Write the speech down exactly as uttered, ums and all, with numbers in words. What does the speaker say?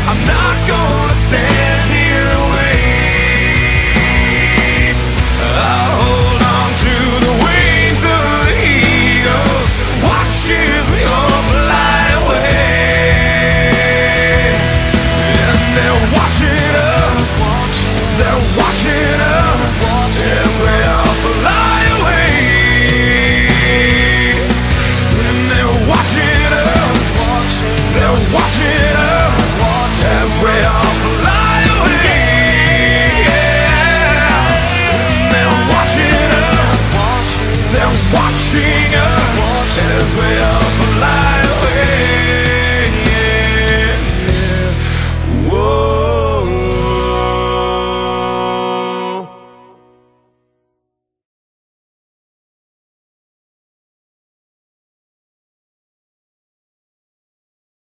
I'm not gonna stand here and wait. I'll hold on to the wings of the eagles, watch as we all fly away. And they're watching us, they're watching us as we all fly away. And they're watching us, they're watching